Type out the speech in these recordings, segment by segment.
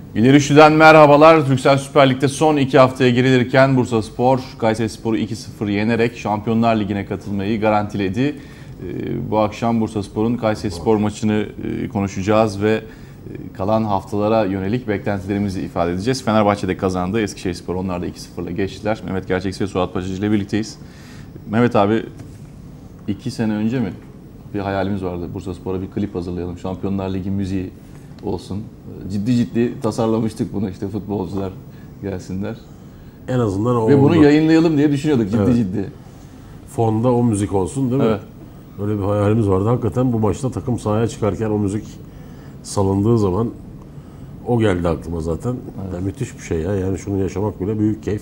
İleri Üçlü'den merhabalar. Türksel Süper Lig'de son 2 haftaya girilirken Bursaspor, Kayserispor'u 2-0 yenerek Şampiyonlar Ligi'ne katılmayı garantiledi. Bu akşam Bursaspor'un Kayserispor maçını konuşacağız ve kalan haftalara yönelik beklentilerimizi ifade edeceğiz. Fenerbahçe'de kazandı. Eskişehirspor onlar da 2-0'la geçtiler. Mehmet Gerçekçi ve Suat Paçacı ile birlikteyiz. Mehmet abi 2 sene önce mi bir hayalimiz vardı. Bursaspor'a bir klip hazırlayalım. Şampiyonlar Ligi müziği olsun. Ciddi tasarlamıştık bunu, işte futbolcular gelsinler. En azından o ve bunu yayınlayalım diye düşünüyorduk ciddi. Fonda o müzik olsun değil mi? Evet. Öyle bir hayalimiz vardı. Hakikaten bu maçta takım sahaya çıkarken o müzik salındığı zaman o geldi aklıma zaten. Evet. Yani müthiş bir şey ya. Yani şunu yaşamak bile büyük keyif.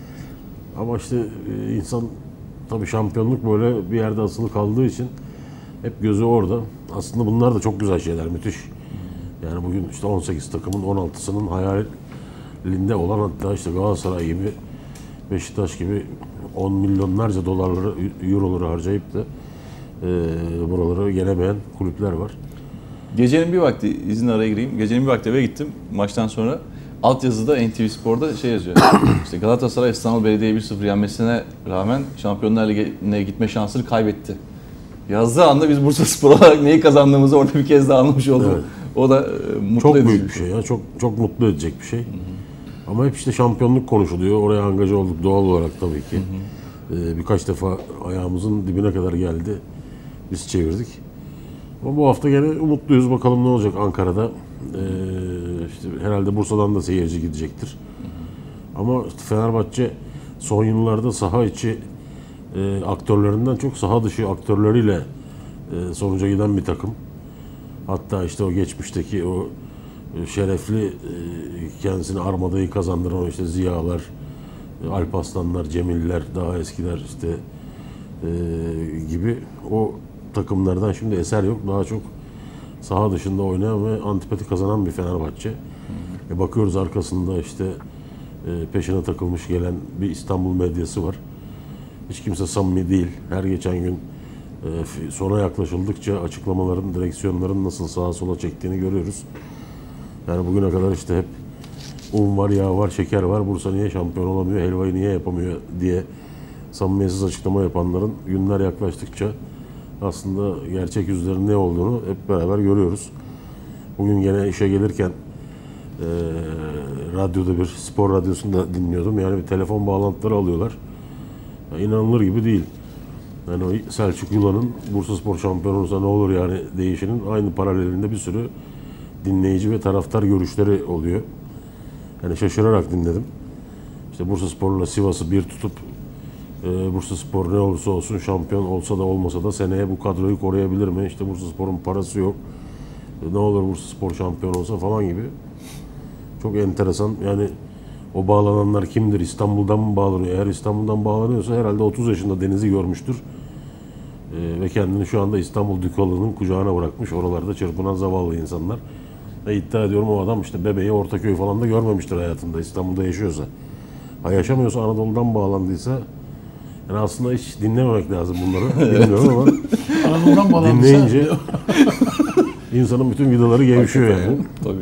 Ama işte insan tabii şampiyonluk böyle bir yerde asılı kaldığı için hep gözü orada. Aslında bunlar da çok güzel şeyler, müthiş. Yani bugün işte 18 takımın 16'sının hayalinde olan, hatta işte Galatasaray gibi, Beşiktaş gibi 10 milyonlarca dolarları, euroları harcayıp da buraları gelemeyen kulüpler var. Gecenin bir vakti, izin araya gireyim. Gecenin bir vakti eve gittim maçtan sonra. Altyazıda NTV Spor'da şey yazıyor. İşte Galatasaray İstanbul Belediye'yi 1-0 yenmesine rağmen Şampiyonlar Ligi'ne gitme şansını kaybetti. Yazdığı anda biz Bursaspor olarak neyi kazandığımızı orada bir kez daha anlamış olduk. Evet. O da mutlu çok edici büyük bir şey ya. Çok mutlu edecek bir şey. Hı hı. Ama hep işte şampiyonluk konuşuluyor. Oraya angaja olduk doğal olarak tabii ki. Hı hı. Birkaç defa ayağımızın dibine kadar geldi. Biz çevirdik. Ama bu hafta gene umutluyuz. Bakalım ne olacak Ankara'da. İşte herhalde Bursa'dan da seyirci gidecektir. Hı hı. Ama işte Fenerbahçe son yıllarda saha içi aktörlerinden çok saha dışı aktörleriyle sonuca giden bir takım. Hatta işte o geçmişteki o şerefli kendisine armadayı kazandıran o işte Ziyalar, Alparslanlar, Cemiller, daha eskiler işte gibi o takımlardan şimdi eser yok. Daha çok saha dışında oynayan ve antipati kazanan bir Fenerbahçe. Bakıyoruz arkasında işte peşine takılmış gelen bir İstanbul medyası var. Hiç kimse samimi değil. Her geçen gün sona yaklaşıldıkça açıklamaların, direksiyonların nasıl sağa sola çektiğini görüyoruz. Yani bugüne kadar işte hep un var, yağ var, şeker var, Bursa niye şampiyon olamıyor, helvayı niye yapamıyor diye samimiyetsiz açıklama yapanların günler yaklaştıkça aslında gerçek yüzlerin ne olduğunu hep beraber görüyoruz. Bugün gene işe gelirken radyoda bir spor radyosunda dinliyordum. Yani bir telefon bağlantıları alıyorlar. Yani inanılır gibi değil. Yani o Selçuk Yula'nın Bursaspor şampiyon olursa ne olur yani değişinin aynı paralelinde bir sürü dinleyici ve taraftar görüşleri oluyor. Yani şaşırarak dinledim. İşte Bursaspor'la Sivas'ı bir tutup Bursaspor ne olursa olsun şampiyon olsa da olmasa da seneye bu kadroyu koruyabilir mi? İşte Bursaspor'un parası yok. Ne olur Bursaspor şampiyon olsa falan gibi. Çok enteresan. Yani o bağlananlar kimdir? İstanbul'dan mı bağlanıyor? Eğer İstanbul'dan bağlanıyorsa herhalde 30 yaşında denizi görmüştür. Ve kendini şu anda İstanbul Dükalı'nın kucağına bırakmış. Oralarda çırpınan zavallı insanlar. İddia ediyorum o adam işte Bebeği, Ortaköy falan da görmemiştir hayatında. İstanbul'da yaşıyorsa. Ha yaşamıyorsa, Anadolu'dan bağlandıysa, yani aslında hiç dinlememek lazım bunları. Bilmiyorum ama Anadolu'dan bağlandıysa dinleyince insanın bütün vidaları gevşiyor yani. Tabii.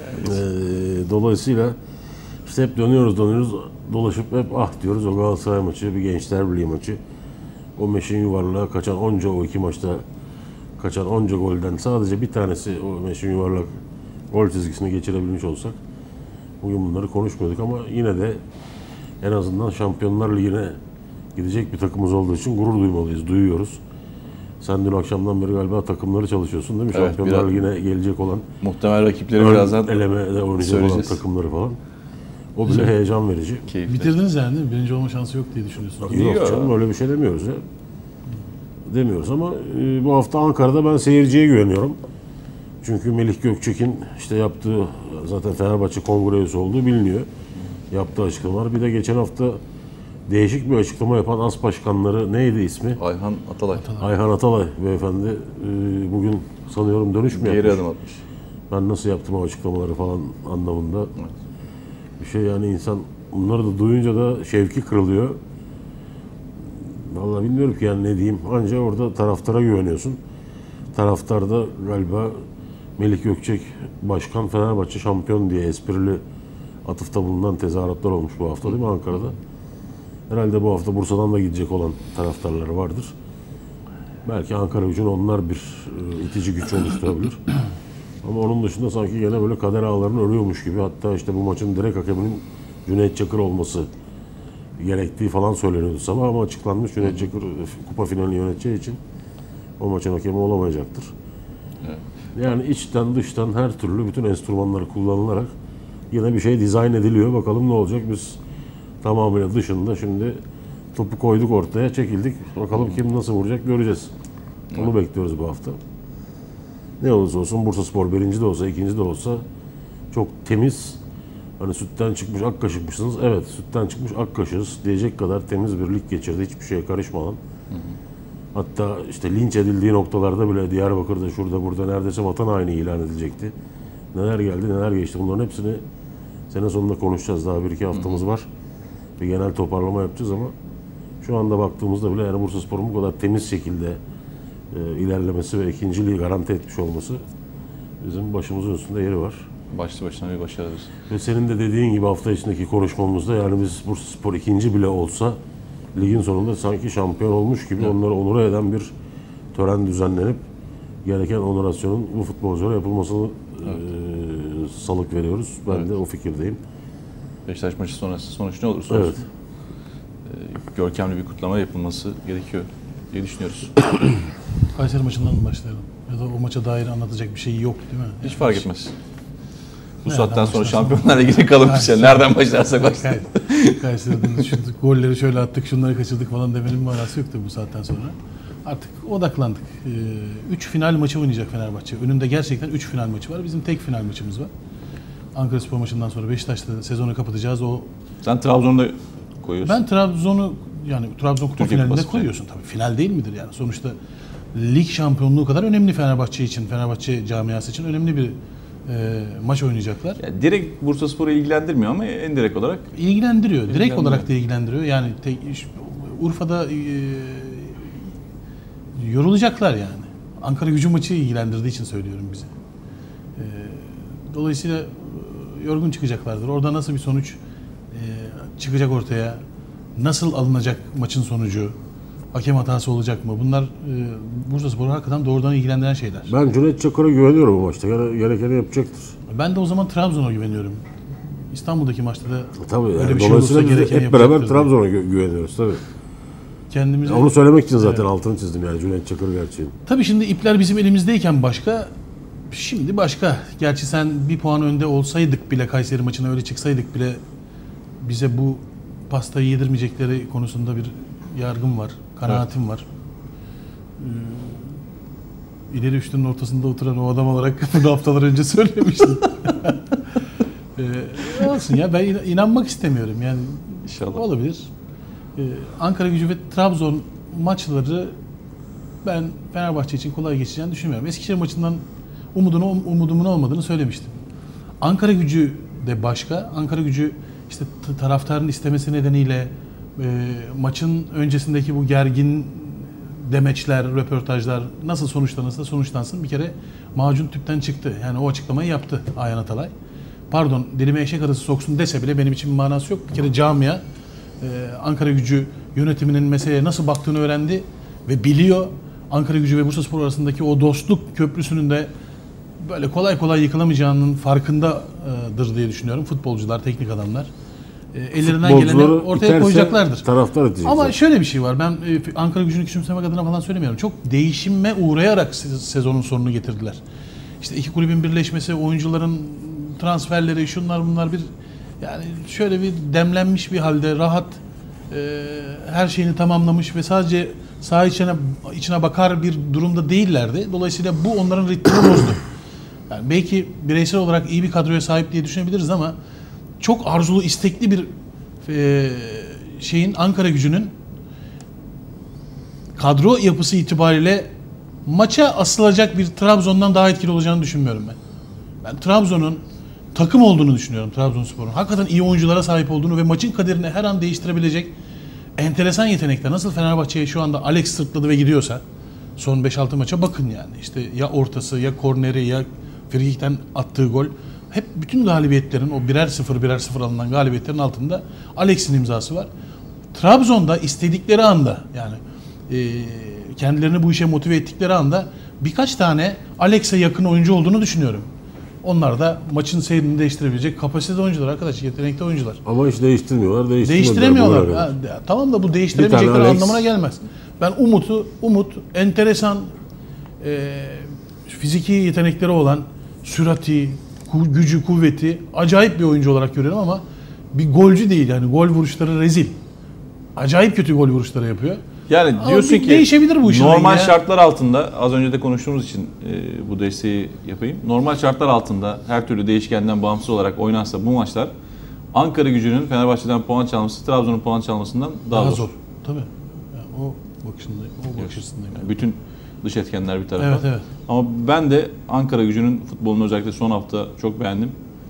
Dolayısıyla işte hep dönüyoruz dolaşıp hep diyoruz o Galatasaray maçı, bir Gençler Birliği maçı. O meşin yuvarlağa kaçan o iki maçta kaçan onca golden sadece bir tanesi o meşin yuvarlak gol çizgisini geçirebilmiş olsak bugün bunları konuşmuyorduk ama yine de en azından Şampiyonlar Ligi'ne gidecek bir takımımız olduğu için gurur duymalıyız, duyuyoruz. Sen dün akşamdan beri galiba takımları çalışıyorsun değil mi? Evet, Şampiyonlar Ligi'ne gelecek olan muhtemel rakipleri birazdan elemede oynayacak olan takımları falan. O bile heyecan verici. Keyifli. Bitirdiniz yani değil mi? Birinci olma şansı yok diye düşünüyorsunuz. Yok canım öyle bir şey demiyoruz ya. Demiyoruz ama bu hafta Ankara'da ben seyirciye güveniyorum. Çünkü Melih Gökçek'in işte yaptığı, zaten Fenerbahçe kongre üyesi olduğu biliniyor. Yaptığı açıklamalar. Bir de geçen hafta değişik bir açıklama yapan AS başkanları neydi ismi? Ayhan Atalay. Ayhan Atalay beyefendi bugün sanıyorum dönüş mü yapmış? Geri adım atmış. Ben nasıl yaptım o açıklamaları falan anlamında. Evet. Bir şey yani insan bunları da duyunca da şevki kırılıyor. Vallahi bilmiyorum ki yani ne diyeyim. Anca orada taraftara güveniyorsun. Taraftar da galiba Melih Gökçek Başkan Fenerbahçe şampiyon diye esprili atıfta bulunan tezahüratlar olmuş bu hafta değil mi Ankara'da? Herhalde bu hafta Bursa'dan da gidecek olan taraftarları vardır. Belki Ankara Gücü'nün onlar bir itici güç oluşturabilir. Ama onun dışında sanki gene böyle kader ağlarını örüyormuş gibi. Hatta işte bu maçın direkt hakeminin Cüneyt Çakır olması gerektiği falan söyleniyordu sabah ama açıklanmış. Cüneyt Çakır kupa finalini yöneteceği için o maçın hakemi olamayacaktır. Evet. Yani içten dıştan her türlü bütün enstrümanları kullanılarak yine bir şey dizayn ediliyor. Bakalım ne olacak? Biz tamamıyla dışında şimdi topu koyduk ortaya, çekildik. Bakalım kim nasıl vuracak göreceğiz. Onu bekliyoruz bu hafta. Ne olursa olsun Bursaspor birinci de olsa, ikinci de olsa çok temiz, hani sütten çıkmış ak kaşıkmışsınız. Evet, sütten çıkmış ak kaşığız diyecek kadar temiz bir lig geçirdi. Hiçbir şeye karışmadan. Hatta işte linç edildiği noktalarda bile Diyarbakır'da, şurada, burada neredeyse vatan haini ilan edilecekti. Neler geldi, neler geçti. Bunların hepsini sene sonunda konuşacağız. Daha 1-2 haftamız var. Bir genel toparlama yapacağız ama şu anda baktığımızda bile yani Bursaspor'un bu kadar temiz şekilde ilerlemesi ve ikinciliği garanti etmiş olması bizim başımızın üstünde yeri var. Başlı başına bir başarıdır. Ve senin de dediğin gibi hafta içindeki konuşmamızda yani biz Bursaspor ikinci bile olsa ligin sonunda sanki şampiyon olmuş gibi onları onur eden bir tören düzenlenip gereken onurasyonun bu futbolculara yapılmasını salık veriyoruz. Ben de o fikirdeyim. Beşiktaş maçı sonrası sonuç ne olursa olsun görkemli bir kutlama yapılması gerekiyor diye düşünüyoruz. Kayseri maçından mı başlayalım? Ya da o maça dair anlatacak bir şey yok değil mi? Hiç fark etmez. Bu Nereden saatten sonra başlarsan- Şampiyonlar Ligi'ne kalın bir şey. Nereden başlarsak başlayalım. Kayseri'den şu golleri şöyle attık, şunları kaçırdık falan demenin manası yoktu bu saatten sonra. Artık odaklandık. 3 final maçı oynayacak Fenerbahçe. Önünde gerçekten 3 final maçı var. Bizim tek final maçımız var. Ankaraspor maçından sonra Beşiktaş'ta sezonu kapatacağız. Sen Trabzon'da koyuyorsun. Ben Trabzon'u yani Trabzon Kupa Türkiye finalinde Kupası koyuyorsun tabii. Final değil midir yani? Sonuçta lig şampiyonluğu kadar önemli Fenerbahçe için, Fenerbahçe camiası için önemli bir maç oynayacaklar. Yani direkt Bursaspor'u ilgilendirmiyor ama indirekt olarak İlgilendiriyor. Direkt olarak da ilgilendiriyor. Yani Urfa'da yorulacaklar yani. Ankara Gücü maçı ilgilendirdiği için söylüyorum bizi. Dolayısıyla yorgun çıkacaklardır. Orada nasıl bir sonuç çıkacak ortaya? Nasıl alınacak maçın sonucu? Hakem hatası olacak mı? Bunlar Bursaspor'u hakikaten doğrudan ilgilendiren şeyler. Ben Cüneyt Çakır'a güveniyorum bu maçta. Gerekeni yapacaktır. Ben de o zaman Trabzon'a güveniyorum. İstanbul'daki maçta da Tabii öyle yani bir şey olursa dolayısıyla gereken hep beraber yapacaktır. Trabzon'a güveniyoruz tabii. Kendimize... Onu söylemek için zaten altını çizdim yani Cüneyt Çakır gerçeğini. Tabii şimdi ipler bizim elimizdeyken başka, şimdi başka. Gerçi sen bir puan önde olsaydık bile, Kayseri maçına öyle çıksaydık bile bize bu pastayı yedirmeyecekleri konusunda bir yargım var, kanaatim var. İleri üçlünün ortasında oturan o adam olarak bunu haftalar önce söylemiştim. Olsun ya, ben inanmak istemiyorum yani. İnşallah. Olabilir. Ankara Gücü ve Trabzon maçları ben Fenerbahçe için kolay geçeceğini düşünmüyorum. Eskişehir maçından umudumun olmadığını söylemiştim. Ankara Gücü de başka. Ankara Gücü işte taraftarın istemesi nedeniyle maçın öncesindeki bu gergin demeçler, röportajlar nasıl sonuçlanırsa sonuçlansın bir kere macun tüpten çıktı. Yani o açıklamayı yaptı Ayhan Atalay. Pardon, dilime eşek arası soksun dese bile benim için bir manası yok. Bir kere camia Ankara Gücü yönetiminin meseleye nasıl baktığını öğrendi ve biliyor. Ankara Gücü ve Bursaspor arasındaki o dostluk köprüsünün de böyle kolay kolay yıkılamayacağının farkındadır diye düşünüyorum. Futbolcular, teknik adamlar. Ellerinden geleni ortaya koyacaklardır. Taraftar edecek. Ama şöyle bir şey var. Ben Ankara Gücü'nü küçümsemek adına falan söylemiyorum. Çok değişime uğrayarak sezonun sonunu getirdiler. İşte iki kulübün birleşmesi, oyuncuların transferleri, şunlar bunlar bir yani şöyle bir demlenmiş bir halde rahat her şeyini tamamlamış ve sadece saha içine bakar bir durumda değillerdi. Dolayısıyla bu onların ritmini bozdu. Yani belki bireysel olarak iyi bir kadroya sahip diye düşünebiliriz ama çok arzulu, istekli bir Ankara Gücü'nün kadro yapısı itibariyle maça asılacak bir Trabzon'dan daha etkili olacağını düşünmüyorum ben. Ben Trabzon'un takım olduğunu düşünüyorum, Trabzonspor'un. Hakikaten iyi oyunculara sahip olduğunu ve maçın kaderini her an değiştirebilecek enteresan yetenekler. Nasıl Fenerbahçe'ye şu anda Alex sırtladı ve gidiyorsa son 5-6 maça bakın yani. İşte ya ortası, ya korneri, ya Frikik'ten attığı gol. Hep bütün galibiyetlerin, o 1-0 alınan galibiyetlerin altında Alex'in imzası var. Trabzon'da istedikleri anda, yani kendilerini bu işe motive ettikleri anda birkaç tane Alex'e yakın oyuncu olduğunu düşünüyorum. Onlar da maçın seyrini değiştirebilecek kapasitede oyuncular arkadaş, yetenekli oyuncular. Ama hiç değiştirmiyorlar. Değiştiremiyorlar. Tamam da bu değiştiremeyecekleri Alex anlamına gelmez. Ben Umut enteresan fiziki yetenekleri olan, sürati, gücü, kuvveti acayip bir oyuncu olarak görüyorum ama bir golcü değil, yani gol vuruşları rezil. Acayip kötü gol vuruşları yapıyor. Yani Ama diyorsun ki değişebilir bu işin normal rengi ya. şartlar altında, az önce de konuştuğumuz için bu desteği yapayım. Normal şartlar altında her türlü değişkenden bağımsız olarak oynansa bu maçlar Ankara Gücü'nün Fenerbahçe'den puan çalması Trabzon'un puan çalmasından daha zor. Tabii. Yani o bakış açısındayım. Yani bütün dış etkenler bir tarafa. Evet, evet. Ama ben de Ankara Gücü'nün futbolunu özellikle son hafta çok beğendim.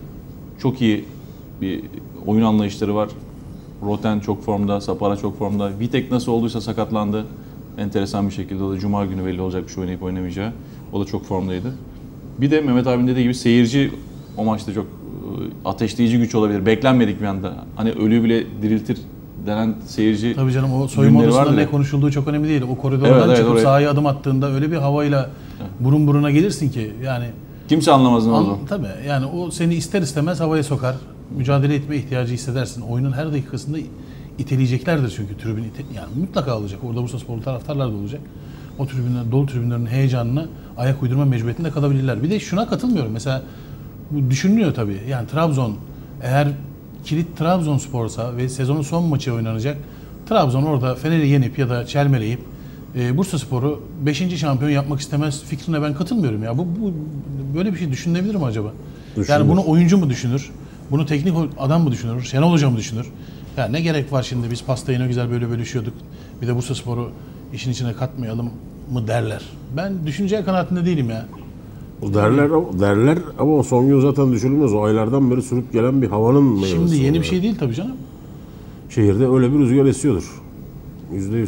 Çok iyi bir oyun anlayışları var. Roten çok formda, Sapara çok formda. Vitek nasıl olduysa sakatlandı. Enteresan bir şekilde o da Cuma günü belli olacak bir şey oynayıp oynamayacağı. O da çok formdaydı. Bir de Mehmet abinin dediği gibi seyirci o maçta çok ateşleyici güç olabilir. Beklenmedik bir anda. Hani ölü bile diriltir denen seyirci. Tabii canım, o soyunma günleri odasında vardı ne ya. konuşulduğu çok önemli değil. O koridordan Evet, çıkıp oraya. sahaya adım attığında öyle bir havayla burun buruna gelirsin ki yani Kimse anlamaz ne oldu. tabii yani o seni ister istemez havaya sokar. Mücadele etme ihtiyacı hissedersin. Oyunun her dakikasında iteleyeceklerdir çünkü tribün yani mutlaka olacak. Orada Bursasporlu taraftarlar da olacak. O tribünler, dolu tribünlerin heyecanına ayak uydurma mecburiyetinde kalabilirler. Bir de şuna katılmıyorum. Mesela bu düşünülüyor tabii. Yani Trabzon eğer kilit Trabzonspor'sa ve sezonun son maçı oynanacak. Trabzon orada Fener'i yenip ya da çelmeleyip Bursaspor'u 5. şampiyon yapmak istemez fikrine ben katılmıyorum ya. Bu böyle bir şey düşünülebilir mi acaba? Düşünülür. Yani bunu oyuncu mu düşünür? Bunu teknik adam mı düşünür? Şenol Hoca mı düşünür? Yani ne gerek var şimdi, biz pastayı ne güzel böyle bölüşüyorduk. Bir de Bursaspor'u işin içine katmayalım mı derler. Ben düşünceye kanaatinde değilim ya. O derler ama o son gün zaten düşünülmez. O aylardan beri sürüp gelen bir havanın meyvesi. Şimdi yeni o bir şey değil tabii canım. Şehirde öyle bir rüzgar esiyordur. %100.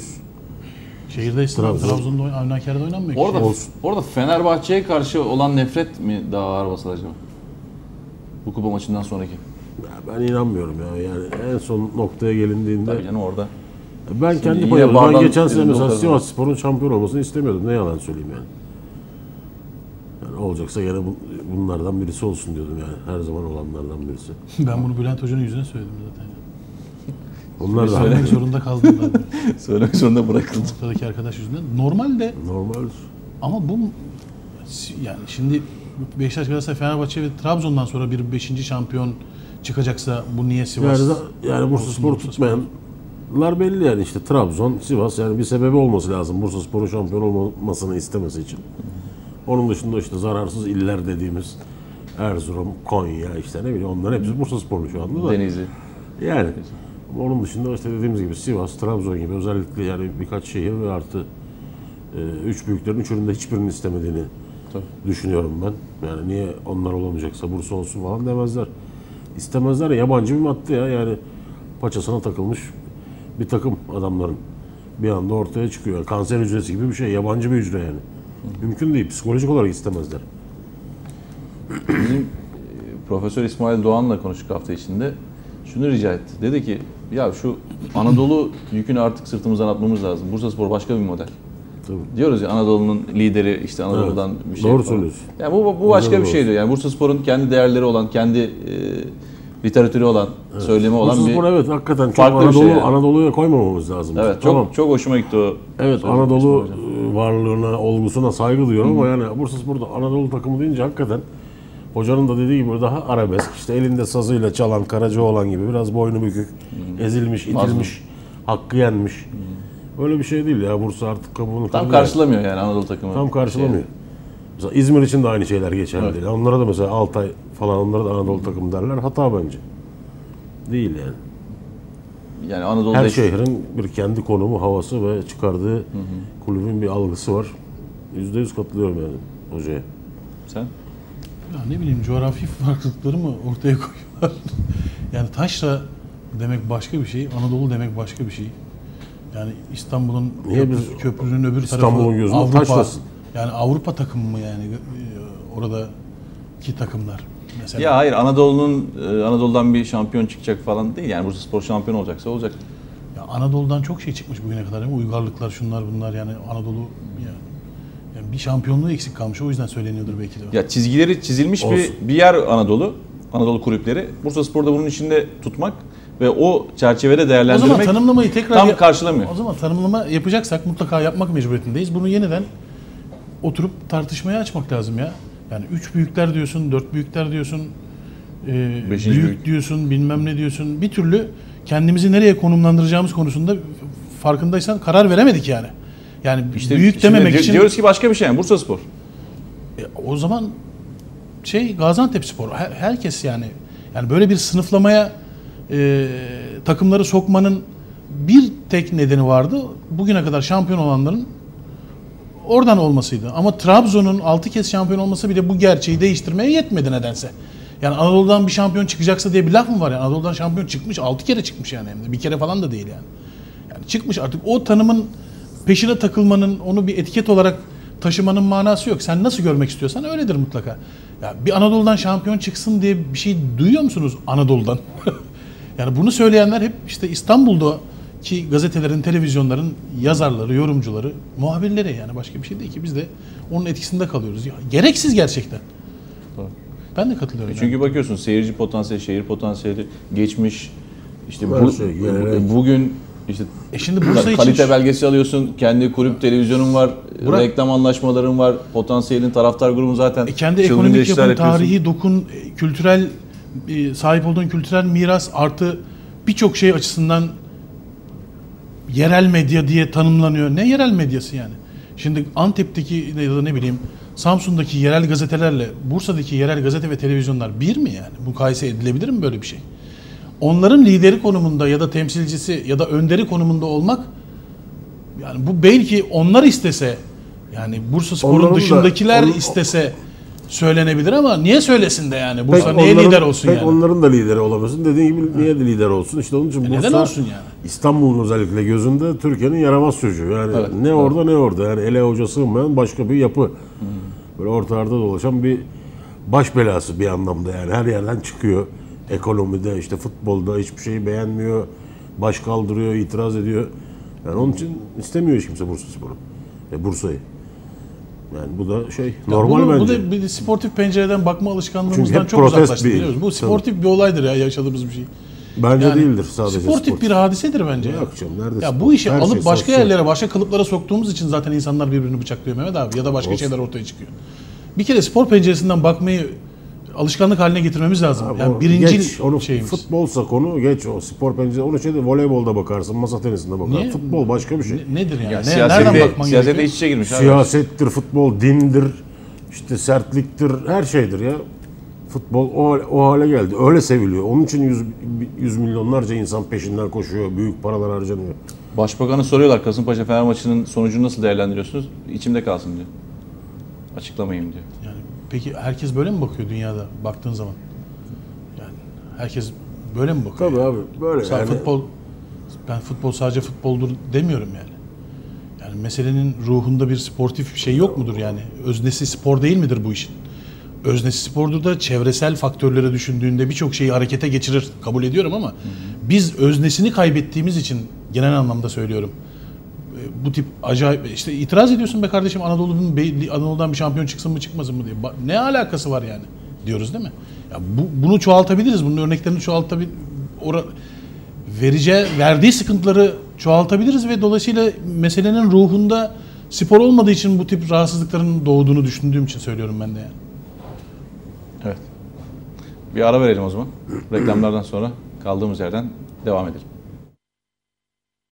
Şehirde İstanbul, Trabzon'da Avnaker'de oynanmıyor ki. Orada, Olsun. orada Fenerbahçe'ye karşı olan nefret mi daha ağır basar acaba? Bu kupa maçından sonraki. Ya ben inanmıyorum ya. Yani en son noktaya gelindiğinde Tabii canım orada. ben kendi yine payımdan bardan geçen sene elinde mesela o Sivas Spor'un şampiyon olmasını istemiyordum. Ne yalan söyleyeyim yani. Yani olacaksa gene bunlardan birisi olsun diyordum yani. Her zaman olanlardan birisi. Ben bunu Bülent Hoca'nın yüzüne söyledim zaten. Onlar da Söylemek zorunda kaldım ben. Söylemek zorunda bırakıldı. Ortadaki arkadaş yüzünden. Normalde normaldir. ama bu yani şimdi Beşiktaş, Galatasaray, Fenerbahçe ve Trabzon'dan sonra bir 5. şampiyon çıkacaksa bu niye Sivas? Yani Bursaspor tutmayanlar belli yani işte Trabzon, Sivas yani bir sebebi olması lazım Bursaspor'un şampiyon olmasını istemesi için. Onun dışında işte zararsız iller dediğimiz Erzurum, Konya işte ne bileyim onların hepsi Bursasporlu şu anda da. Denizli. Yani onun dışında işte dediğimiz gibi Sivas, Trabzon gibi özellikle yani birkaç şehir ve artı üç büyüklerin üçünün de hiçbirinin istemediğini düşünüyorum ben. Yani niye onlar olamayacaksa Bursa olsun falan demezler. İstemezler ya, yabancı bir madde ya yani paçasına takılmış bir takım adamların bir anda ortaya çıkıyor. Kanser hücresi gibi bir şey, yabancı bir hücre yani. Mümkün değil, psikolojik olarak istemezler. Bizim Profesör İsmail Doğan'la konuştuk hafta içinde. Şunu rica etti. Dedi ki ya şu Anadolu yükünü artık sırtımızdan atmamız lazım. Bursaspor başka bir model. Tabii. Diyoruz ya Anadolu'nun lideri işte Anadolu'dan bir şey. Doğru falan. söylüyorsun. Yani bu başka bir şey diyor. Yani Bursaspor'un kendi değerleri olan, kendi literatürü olan, söylemi olan Bursaspor bir evet hakikaten çok farklı bir şey yani. Anadolu'ya koymamamız lazım. Evet, Tamam. çok hoşuma gitti o. Evet, söylediği Anadolu İsmail Hocam. varlığına, olgusuna saygı duyuyorum ama yani Bursaspor'da Anadolu takımı deyince hakikaten hocanın da dediği gibi daha arabesk, işte elinde sazıyla çalan Karacaoğlan gibi biraz boynu bükük, ezilmiş, itilmiş, hakkı yenmiş. Öyle bir şey değil ya, Bursa artık kabuğunu Tam kırdı. karşılamıyor yani Anadolu takımı. Tam karşılamıyor. Mesela İzmir için de aynı şeyler geçerli. Evet. değil. Onlara da mesela Altay falan, onlara da Anadolu takımı derler. Hata bence. Değil yani. Yani Anadolu'da Her şehrin bir kendi konumu, havası ve çıkardığı kulübün bir algısı var. %100 katılıyorum yani hocaya. Sen? Ya ne bileyim, coğrafi farklılıkları mı ortaya koyuyorlar? Yani taşra demek başka bir şey, Anadolu demek başka bir şey. Yani İstanbul'un Niye biz köprünün öbür İstanbul'un tarafı gözünde Avrupa. taşlasın? Yani Avrupa takımı mı yani orada takımlar mesela. Ya hayır, Anadolu'dan bir şampiyon çıkacak falan değil. Yani Bursaspor şampiyon olacaksa olacak. Ya Anadolu'dan çok şey çıkmış bugüne kadar değil mi? Uygarlıklar, şunlar bunlar, yani Anadolu yani bir şampiyonluğu eksik kalmış. O yüzden söyleniyordur belki de. Ya çizgileri çizilmiş bir yer Anadolu kulüpleri. Bursaspor'da bunun içinde tutmak ve o çerçevede değerlendirmek, o zaman tanımlamayı tekrar tam karşılamıyor. O zaman tanımlama yapacaksak mutlaka yapmak mecburiyetindeyiz. Bunu yeniden oturup tartışmaya açmak lazım ya. Yani 3 büyükler diyorsun, 4 büyükler diyorsun, büyük diyorsun, bilmem ne diyorsun. Bir türlü kendimizi nereye konumlandıracağımız konusunda farkındaysan karar veremedik yani. Yani İşte büyük dememek için diyoruz ki başka bir şey, yani Bursaspor. O zaman Gaziantepspor, herkes yani böyle bir sınıflamaya takımları sokmanın bir tek nedeni vardı. Bugüne kadar şampiyon olanların oradan olmasıydı. Ama Trabzon'un 6 kez şampiyon olması bile bu gerçeği değiştirmeye yetmedi nedense. Yani Anadolu'dan bir şampiyon çıkacaksa diye bir laf mı var yani? Anadolu'dan şampiyon çıkmış, 6 kere çıkmış yani hem de. Bir kere falan da değil yani. Yani çıkmış, artık o tanımın peşine takılmanın, onu bir etiket olarak taşımanın manası yok. Sen nasıl görmek istiyorsan öyledir mutlaka. Ya bir Anadolu'dan şampiyon çıksın diye bir şey duyuyor musunuz Anadolu'dan? Yani bunu söyleyenler hep işte İstanbul'daki gazetelerin, televizyonların yazarları, yorumcuları, muhabirleri, yani başka bir şey değil ki. Biz de onun etkisinde kalıyoruz. Ya, gereksiz gerçekten. Doğru. Ben de katılıyorum. Çünkü bakıyorsun, seyirci potansiyeli, şehir potansiyeli, geçmiş, işte bugün işte şimdi Bursa kalite için belgesi alıyorsun, kendi kulüp televizyonun var, reklam anlaşmaların var, potansiyelin, taraftar grubun zaten kendi ekonomik yapın, tarihi dokun, kültürel sahip olduğun kültürel miras artı birçok şey açısından yerel medya diye tanımlanıyor. Ne yerel medyası yani? Şimdi Antep'teki ya da ne bileyim Samsun'daki yerel gazetelerle Bursa'daki yerel gazete ve televizyonlar bir mi yani? Mukayese edilebilir mi böyle bir şey? Onların lideri konumunda ya da temsilcisi ya da önderi konumunda olmak, yani bu belki onlar istese, yani Bursaspor'un dışındakiler istese söylenebilir ama niye söylesin de yani? Bursa niye lider olsun yani? Onların da lideri olamıyorsun. Dediğin gibi niye de lider olsun? İşte onun için Bursa, neden olsun yani? İstanbul'un özellikle gözünde Türkiye'nin yaramaz çocuğu. Yani ne orada ne orada. Yani ele hoca sığmayan başka bir yapı. Böyle ortalarda dolaşan bir baş belası bir anlamda yani. Her yerden çıkıyor. Ekonomide, işte futbolda hiçbir şeyi beğenmiyor. Baş kaldırıyor, itiraz ediyor. Yani onun için istemiyor hiç kimse Bursaspor'u. Bursa'yı. Yani bu da normal bence. Bu da bir sportif pencereden bakma alışkanlığımızdan çok uzaklaştık, biliyoruz. Bu sportif bir olaydır ya, yaşadığımız bir şey. Bence değildir sadece sportif bir hadisedir bence. Yok canım, nerede ya spor? Bu işi Her alıp şey başka yerlere, başka kalıplara soktuğumuz için zaten insanlar birbirini bıçaklıyor Mehmet abi, ya da başka şeyler ortaya çıkıyor. Bir kere spor penceresinden bakmayı alışkanlık haline getirmemiz lazım. Abi yani birincil şeyimiz. Futbolsa konu geç, o spor penceresi. Onu voleybolda bakarsın, masa tenisinde bakarsın. Niye? Futbol başka bir şey. Nedir yani? Nereden bakman siyasete iç içe girmiş. Siyasettir, futbol dindir, işte sertliktir, her şeydir ya. Futbol o hale geldi. Öyle seviliyor. Onun için yüz milyonlarca insan peşinden koşuyor. Büyük paralar harcanıyor. Başbakan'a soruyorlar, Kasımpaşa Fener maçının sonucunu nasıl değerlendiriyorsunuz? İçimde kalsın diyor. Açıklamayayım diyor. Yani peki herkes böyle mi bakıyor dünyada baktığın zaman? Yani herkes böyle mi bakıyor? Tabii abi böyle yani. Ben futbol sadece futboldur demiyorum yani. Yani meselenin ruhunda bir sportif şey yok mudur yani? Öznesi spor değil midir bu işin? Öznesi spordur da çevresel faktörlere düşündüğünde birçok şeyi harekete geçirir, kabul ediyorum ama biz öznesini kaybettiğimiz için, genel anlamda söylüyorum, bu tip acayip işte itiraz ediyorsun be kardeşim, Anadolu'dan bir şampiyon çıksın mı çıkmasın mı diye. Ne alakası var yani diyoruz değil mi? Ya bunu çoğaltabiliriz. Bunun örneklerini verdiği sıkıntıları çoğaltabiliriz ve dolayısıyla meselenin ruhunda spor olmadığı için bu tip rahatsızlıkların doğduğunu düşündüğüm için söylüyorum ben de yani. Evet. Bir ara verelim o zaman. Reklamlardan sonra kaldığımız yerden devam edelim.